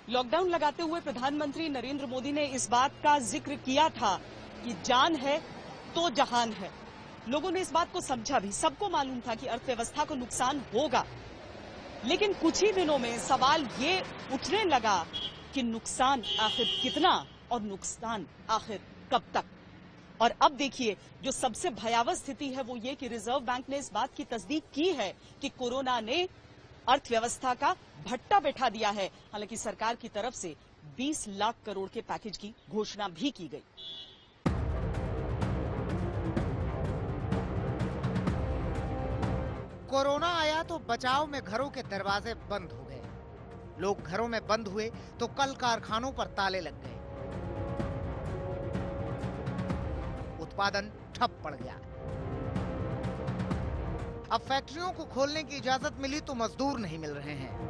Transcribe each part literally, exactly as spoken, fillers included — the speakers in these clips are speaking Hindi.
लॉकडाउन लगाते हुए प्रधानमंत्री नरेंद्र मोदी ने इस बात का जिक्र किया था कि जान है तो जहान है। लोगों ने इस बात को समझा भी, सबको मालूम था कि अर्थव्यवस्था को नुकसान होगा, लेकिन कुछ ही दिनों में सवाल ये उठने लगा कि नुकसान आखिर कितना और नुकसान आखिर कब तक। और अब देखिए, जो सबसे भयावह स्थिति है वो ये कि रिजर्व बैंक ने इस बात की तस्दीक की है कि कोरोना ने अर्थव्यवस्था का भट्टा बैठा दिया है। हालांकि सरकार की तरफ से बीस लाख करोड़ के पैकेज की घोषणा भी की गई। कोरोना आया तो बचाव में घरों के दरवाजे बंद हो गए। लोग घरों में बंद हुए तो कल कारखानों पर ताले लग गए। उत्पादन ठप पड़ गया। अब फैक्ट्रियों को खोलने की इजाजत मिली तो मजदूर नहीं मिल रहे हैं।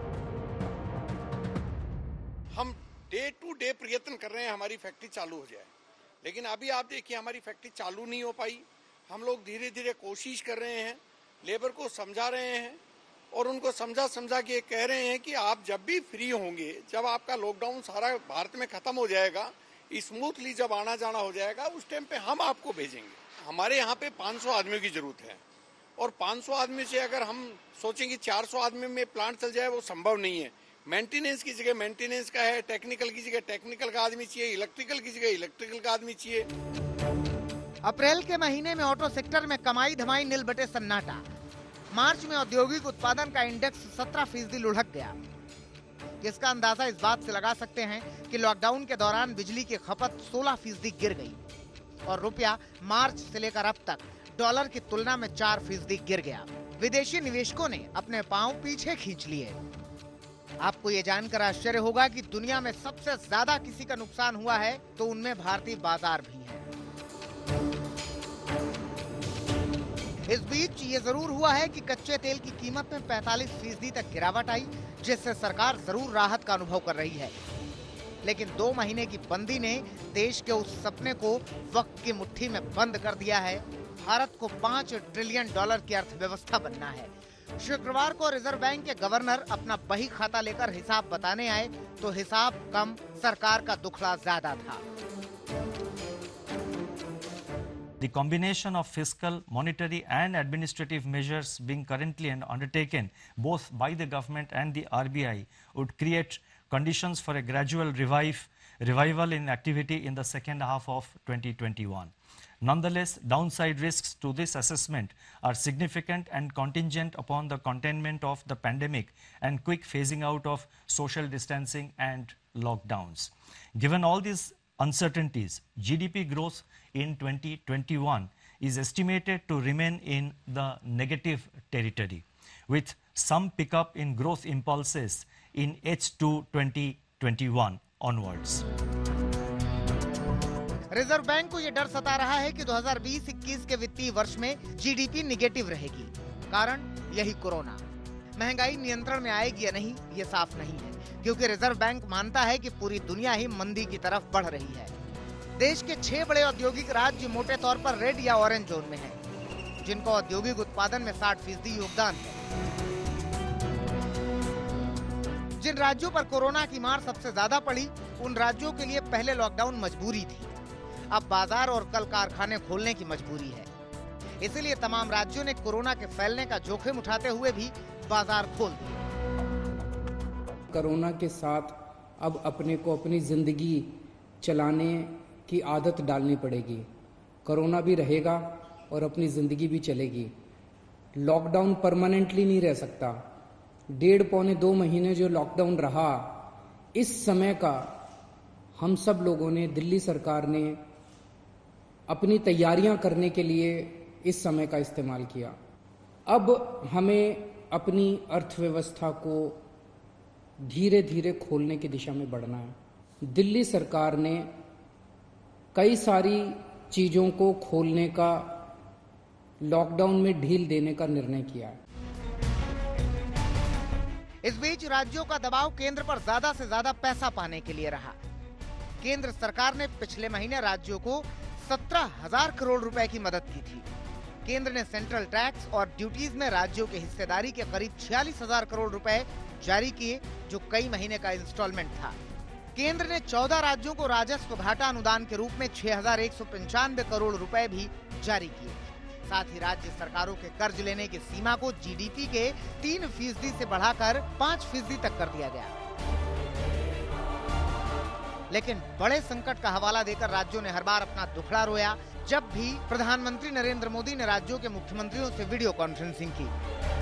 हम डे टू डे प्रयत्न कर रहे हैं हमारी फैक्ट्री चालू हो जाए, लेकिन अभी आप देखिए हमारी फैक्ट्री चालू नहीं हो पाई। हम लोग धीरे धीरे कोशिश कर रहे हैं, लेबर को समझा रहे हैं और उनको समझा समझा के कह रहे हैं कि आप जब भी फ्री होंगे, जब आपका लॉकडाउन सारा भारत में खत्म हो जाएगा, स्मूथली जब आना जाना हो जाएगा, उस टाइम पे हम आपको भेजेंगे। हमारे यहाँ पे पाँच सौ आदमियों की जरूरत है और पाँच सौ आदमी से अगर हम सोचेंगे चार सौ आदमी में प्लांट चल जाए, वो संभव नहीं है। मेंटेनेंस की जगह मेंटेनेंस का है, टेक्निकल की जगह टेक्निकल का आदमी चाहिए, इलेक्ट्रिकल की जगह इलेक्ट्रिकल का आदमी चाहिए। अप्रैल के महीने में ऑटो सेक्टर में कमाई धमाई नील बटे सन्नाटा। मार्च में औद्योगिक उत्पादन का इंडेक्स सत्रह फीसदी लुढ़क गया। इसका अंदाजा इस बात से लगा सकते हैं कि लॉकडाउन के दौरान बिजली की खपत सोलह फीसदी गिर गई और रुपया मार्च से लेकर अब तक डॉलर की तुलना में चार फीसदी गिर गया। विदेशी निवेशकों ने अपने पांव पीछे खींच लिए। आपको ये जानकर आश्चर्य होगा कि दुनिया में सबसे ज्यादा किसी का नुकसान हुआ है तो उनमें भारतीय बाजार भी है। इस बीच ये जरूर हुआ है कि कच्चे तेल की कीमत में पैंतालीस फीसदी तक गिरावट आई, जिससे सरकार जरूर राहत का अनुभव कर रही है। लेकिन दो महीने की बंदी ने देश के उस सपने को वक्त की मुट्ठी में बंद कर दिया है। भारत को पाँच ट्रिलियन डॉलर की अर्थव्यवस्था बनना है। शुक्रवार को रिजर्व बैंक के गवर्नर अपना बही खाता लेकर हिसाब बताने आए तो हिसाब कम, सरकार का दुखड़ा ज्यादा था। The combination of fiscal, monetary and administrative measures being currently undertaken both by the government and the R B I would create conditions for a gradual revive, revival in activity in the second half of twenty twenty-one. Nonetheless, downside risks to this assessment are significant and contingent upon the containment of the pandemic and quick phasing out of social distancing and lockdowns. Given all these uncertainties, G D P growth in twenty twenty-one is estimated to remain in the negative territory, with some pickup in growth impulses in H two twenty twenty-one onwards. Reserve bank को यह डर सता रहा है कि दो हज़ार बीस इक्कीस के वित्तीय वर्ष में जीडीपी निगेटिव रहेगी। कारण यही कोरोना। महंगाई नियंत्रण में आएगी या नहीं, ये साफ नहीं है, क्योंकि रिजर्व बैंक मानता है कि पूरी दुनिया ही मंदी की तरफ बढ़ रही है। देश के छह बड़े औद्योगिक राज्य मोटे तौर पर रेड या ऑरेंज जोन में हैं, जिनको औद्योगिक उत्पादन में साठ फीसदी योगदान है। जिन राज्यों पर कोरोना की मार सबसे ज्यादा पड़ी, उन राज्यों के लिए पहले लॉकडाउन मजबूरी थी। अब बाजार और कल कारखाने खोलने की मजबूरी है। इसलिए तमाम राज्यों ने कोरोना के फैलने का जोखिम उठाते हुए भी बाजार खोल दिए। कोरोना के साथ अब अपने को अपनी जिंदगी चलाने की आदत डालनी पड़ेगी। कोरोना भी रहेगा और अपनी जिंदगी भी चलेगी। लॉकडाउन परमानेंटली नहीं रह सकता। डेढ़ पौने दो महीने जो लॉकडाउन रहा, इस समय का हम सब लोगों ने, दिल्ली सरकार ने अपनी तैयारियां करने के लिए इस समय का इस्तेमाल किया। अब हमें अपनी अर्थव्यवस्था को धीरे धीरे खोलने की दिशा में बढ़ना है। दिल्ली सरकार ने कई सारी चीजों को खोलने का, लॉकडाउन में ढील देने का निर्णय किया है। इस बीच राज्यों का दबाव केंद्र पर ज्यादा से ज्यादा पैसा पाने के लिए रहा। केंद्र सरकार ने पिछले महीने राज्यों को सत्रह हजार करोड़ रुपए की मदद की थी। केंद्र ने सेंट्रल टैक्स और ड्यूटीज में राज्यों की हिस्सेदारी के करीब छियालीस हजार करोड़ रुपए जारी किए, जो कई महीने का इंस्टॉलमेंट था। केंद्र ने चौदह राज्यों को राजस्व घाटा अनुदान के रूप में छह हजार एक सौ पंचानवे करोड़ रुपए भी जारी किए। साथ ही राज्य सरकारों के कर्ज लेने की सीमा को जीडीपी के तीन फीसदी से बढ़ाकर पाँच फीसदी तक कर दिया गया। लेकिन बड़े संकट का हवाला देकर राज्यों ने हर बार अपना दुखड़ा रोया, जब भी प्रधानमंत्री नरेंद्र मोदी ने राज्यों के मुख्यमंत्रियों से वीडियो कॉन्फ्रेंसिंग की।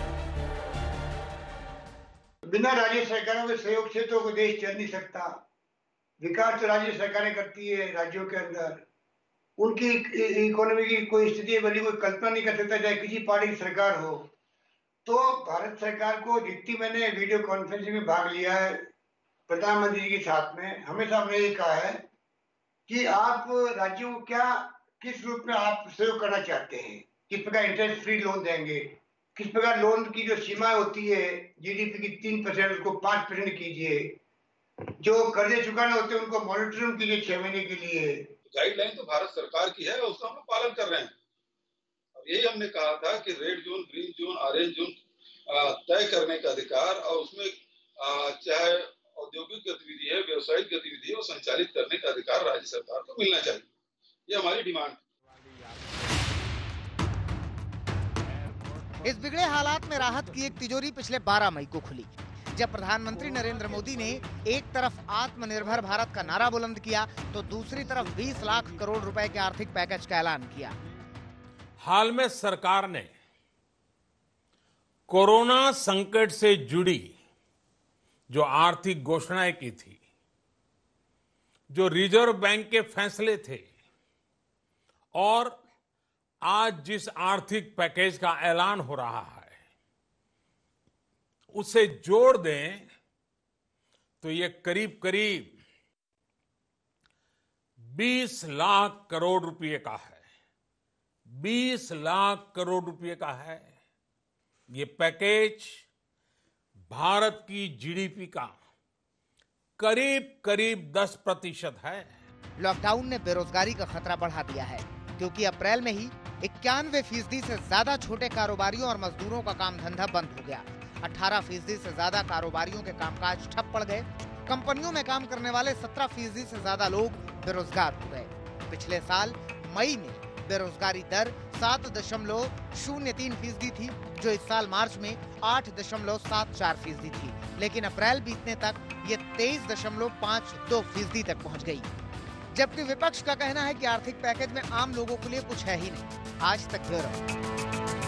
बिना राज्य सरकारों के सहयोग से तो देश चल नहीं सकता। विकास तो राज्य सरकारें करती है राज्यों के अंदर। उनकी इकोनॉमी की कोई स्थिति बनी कोई कल्पना नहीं कर सकता, चाहे किसी पार्टी की सरकार हो। तो भारत सरकार को जितनी मैंने वीडियो कॉन्फ्रेंसिंग में भाग लिया है प्रधानमंत्री जी के साथ में, हमेशा हमने ये कहा है कि आप राज्यों को क्या किस रूप में आप सहयोग करना चाहते हैं, किस प्रकार इंटरेस्ट फ्री लोन देंगे, किस प्रकार लोन की जो सीमा होती है जीडीपी की तीन परसेंट उसको पांच परसेंट कीजिए, जो कर्जे चुकाने होते हैं उनको मॉनिटरिंग कीजिए छह महीने के लिए। गाइडलाइन तो भारत सरकार की है, उसका हम लोग पालन कर रहे हैं। अब यही हमने कहा था कि red zone, green zone, orange zone तय करने का अधिकार और उसमें चाहे औद्योगिक गतिविधि है, व्यवसायिक गतिविधि है, वो संचालित करने का अधिकार राज्य सरकार को मिलना चाहिए। ये हमारी डिमांड है। इस बिगड़े हालात में राहत की एक तिजोरी पिछले बारह मई को खुली, जब प्रधानमंत्री नरेंद्र मोदी ने एक तरफ आत्मनिर्भर भारत का नारा बुलंद किया तो दूसरी तरफ बीस लाख करोड़ रुपए के आर्थिक पैकेज का ऐलान किया। हाल में सरकार ने कोरोना संकट से जुड़ी जो आर्थिक घोषणाएं की थी, जो रिजर्व बैंक के फैसले थे और आज जिस आर्थिक पैकेज का ऐलान हो रहा है, उसे जोड़ दें तो ये करीब करीब बीस लाख करोड़ रुपए का है। बीस लाख करोड़ रुपए का है। ये पैकेज भारत की जीडीपी का करीब करीब दस प्रतिशत है। लॉकडाउन ने बेरोजगारी का खतरा बढ़ा दिया है, क्योंकि अप्रैल में ही इक्यानवे फीसदी से ज्यादा छोटे कारोबारियों और मजदूरों का काम धंधा बंद हो गया। अठारह फीसदी से ज्यादा कारोबारियों के कामकाज ठप पड़ गए। कंपनियों में काम करने वाले सत्रह फीसदी से ज्यादा लोग बेरोजगार हो गए। पिछले साल मई में बेरोजगारी दर सात दशमलव शून्य तीन फीसदी थी, जो इस साल मार्च में आठ दशमलव सात चार फीसदी थी, लेकिन अप्रैल बीतने तक ये तेईस दशमलव पाँच दो फीसदी तक पहुंच गई। जबकि विपक्ष का कहना है कि आर्थिक पैकेज में आम लोगों के लिए कुछ है ही नहीं। आज तक ब्यूरो।